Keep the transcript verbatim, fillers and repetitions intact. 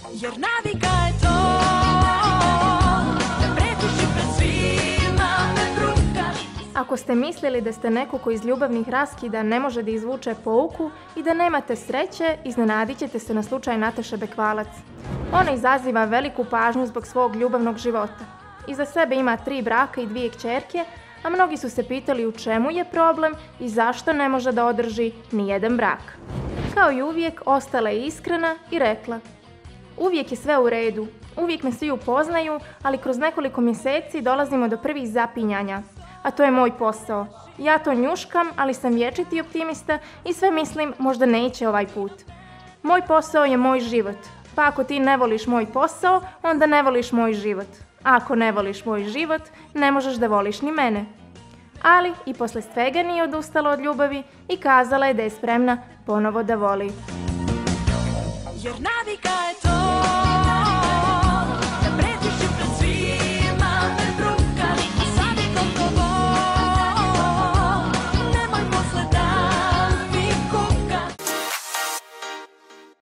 Jer navika je to da pretiš i pred svima me brukaš. Ako ste mislili da ste neko ko iz ljubavnih raskida ne može da izvuče pouku i da nemate sreće, iznenadit ćete se na slučaj Nataše Bekvalac. Ona izaziva veliku pažnju zbog svog ljubavnog života. Iza sebe ima tri braka i dvije kćerke, a mnogi su se pitali u čemu je problem i zašto ne može da održi nijedan brak. Kao i uvijek, ostala je iskrena i rekla: uvijek je sve u redu, uvijek me svi upoznaju, ali kroz nekoliko mjeseci dolazimo do prvih zapinjanja. A to je moj posao. Ja to njuškam, ali sam vječiti optimista i sve mislim možda neće ovaj put. Moj posao je moj život, pa ako ti ne voliš moj posao, onda ne voliš moj život. A ako ne voliš moj život, ne možeš da voliš ni mene. Ali i posle svega nije odustala od ljubavi i kazala je da je spremna ponovo da voli. Jer navika je to